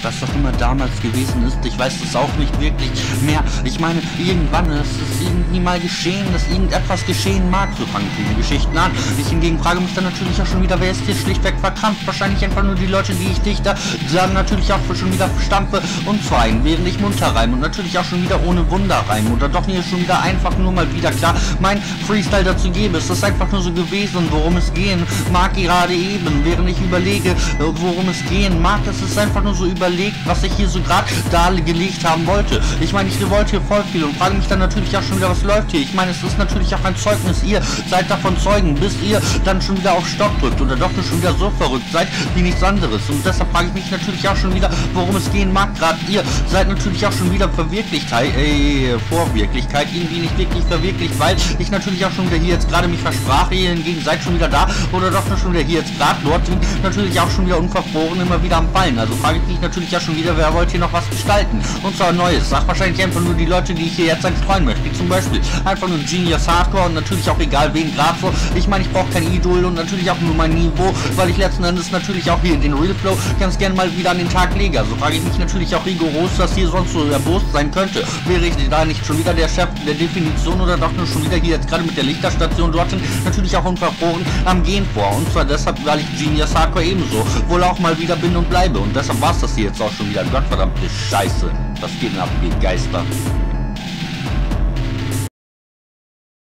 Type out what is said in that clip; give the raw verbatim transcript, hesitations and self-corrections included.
was doch immer damals gewesen ist. Ich weiß es auch nicht wirklich mehr. Ich meine, irgendwann ist es irgendwie mal geschehen, dass irgendetwas geschehen mag. So fangen viele Geschichten an. Ich hingegen frage mich dann natürlich auch schon wieder, wer ist hier schlichtweg verkrampft? Wahrscheinlich einfach nur die Leute, die ich dichter, dann natürlich auch schon wieder stampfe und zweien, während ich munter reime und natürlich auch schon wieder ohne Wunder reime oder doch hier schon wieder einfach nur mal wieder klar mein Freestyle dazu gebe. Es ist einfach nur so gewesen, worum es gehen mag gerade eben, während ich überlege, worum es gehen mag. Es ist einfach nur so überlegt, was ich hier so gerade dargelegt haben wollte. Ich meine, ich wollte hier voll viel und frage mich dann natürlich auch schon wieder, was läuft hier. Ich meine, es ist natürlich auch ein Zeugnis. Ihr seid davon Zeugen, bis ihr dann schon wieder auf Stopp drückt oder doch nur schon wieder so verrückt seid wie nichts anderes. Und deshalb frage ich mich natürlich auch schon wieder, worum es gehen mag. Gerade ihr seid natürlich auch schon wieder Verwirklichkeit, äh, Vorwirklichkeit, irgendwie nicht wirklich verwirklicht, weil ich natürlich auch schon wieder hier jetzt gerade mich versprach. Ihr hingegen seid schon wieder da oder doch nur schon wieder hier jetzt gerade dort sind natürlich auch schon wieder unverfroren immer wieder am Fallen. Also frage ich mich natürlich auch schon wieder, wer wollte hier noch was gestalten? Und zwar Neues. Sag wahrscheinlich einfach nur die Leute, die ich hier jetzt streuen möchte. Wie zum Beispiel einfach nur Genius Hardcore und natürlich auch egal wen gerade so. Ich meine, ich brauche kein Idol und natürlich auch nur mein Niveau, weil ich letzten Endes natürlich auch hier in den Real Flow ganz gerne mal wieder an den Tag lege. Also frage ich mich natürlich auch rigoros, dass hier sonst so erbost sein könnte. Wäre ich da nicht schon wieder der Chef der Definition oder doch nur schon wieder hier jetzt gerade mit der Lichterstation dorthin natürlich auch unverfroren am Gehen vor. Und zwar deshalb, weil ich Genius Hardcore ebenso wohl auch mal wieder bin und bleibe. Und deshalb war es das hier jetzt auch schon wieder. Gottverdammte Scheiße. Was geht denn ab, ihr Geister?